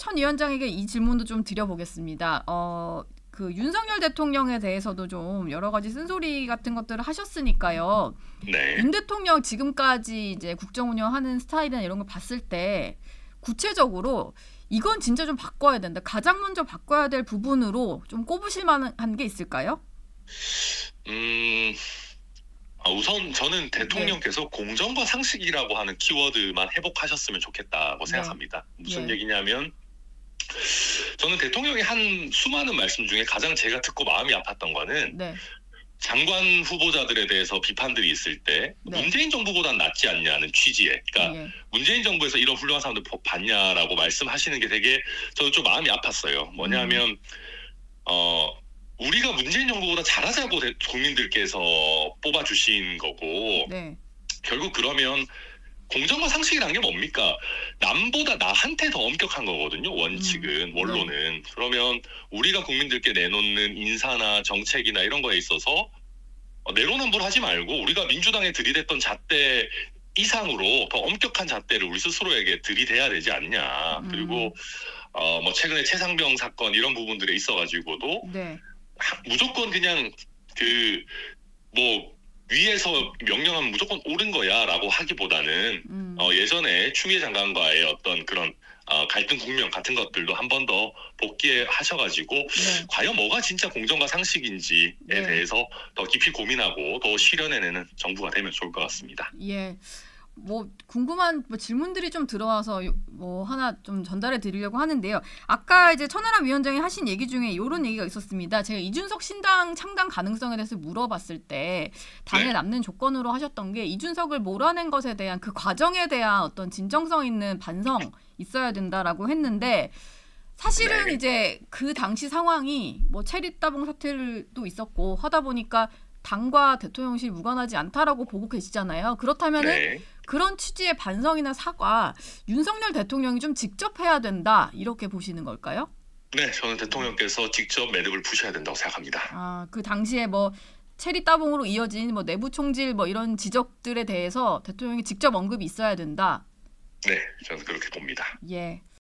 천 위원장에게 이 질문도 좀 드려보겠습니다. 그 윤석열 대통령에 대해서도 좀 여러 가지 쓴소리 같은 것들을 하셨으니까요. 네. 윤 대통령 지금까지 이제 국정 운영하는 스타일이나 이런 걸 봤을 때 구체적으로 이건 진짜 좀 바꿔야 된다. 가장 먼저 바꿔야 될 부분으로 좀 꼽으실 만한 게 있을까요? 우선 저는 대통령께서 공정과 상식이라고 하는 키워드만 회복하셨으면 좋겠다고 생각합니다. 무슨 얘기냐면 저는 대통령이 한 수많은 말씀 중에 가장 제가 듣고 마음이 아팠던 거는 장관 후보자들에 대해서 비판들이 있을 때 문재인 정부보단 낫지 않냐는 취지에, 그러니까 문재인 정부에서 이런 훌륭한 사람들 봤냐라고 말씀하시는 게 되게 저도 좀 마음이 아팠어요. 뭐냐면 우리가 문재인 정부보다 잘하자고 국민들께서 뽑아주신 거고 결국 그러면 공정과 상식이라는 게 뭡니까? 남보다 나한테 더 엄격한 거거든요. 원칙은, 원로는. 그러면 우리가 국민들께 내놓는 인사나 정책이나 이런 거에 있어서 내로남불하지 말고 우리가 민주당에 들이댔던 잣대 이상으로 더 엄격한 잣대를 우리 스스로에게 들이대야 되지 않냐. 그리고 뭐 최근에 최상병 사건 이런 부분들에 있어가지고도 무조건 그냥 위에서 명령하면 무조건 옳은 거야 라고 하기보다는 예전에 추미애 장관과의 어떤 그런 갈등 국면 같은 것들도 한 번 더 복귀하셔가지고 과연 뭐가 진짜 공정과 상식인지에 대해서 더 깊이 고민하고 더 실현해내는 정부가 되면 좋을 것 같습니다. 예. 뭐 궁금한 질문들이 좀 들어와서 뭐 하나 좀 전달해 드리려고 하는데요. 아까 이제 천하람 위원장이 하신 얘기 중에 이런 얘기가 있었습니다. 제가 이준석 신당 창당 가능성에 대해서 물어봤을 때 당에 남는 조건으로 하셨던 게 이준석을 몰아낸 것에 대한 그 과정에 대한 어떤 진정성 있는 반성 있어야 된다라고 했는데 사실은 이제 그 당시 상황이 뭐 체리따봉 사태도 있었고 하다 보니까 당과 대통령실이 무관하지 않다라고 보고 계시잖아요. 그렇다면은 그런 취지의 반성이나 사과 윤석열 대통령이 좀 직접 해야 된다 이렇게 보시는 걸까요? 네, 저는 대통령께서 직접 매듭을 푸셔야 된다고 생각합니다. 그 당시에 뭐 체리 따봉으로 이어진 뭐 내부 총질 뭐 이런 지적들에 대해서 대통령이 직접 언급이 있어야 된다. 네, 저는 그렇게 봅니다. 예.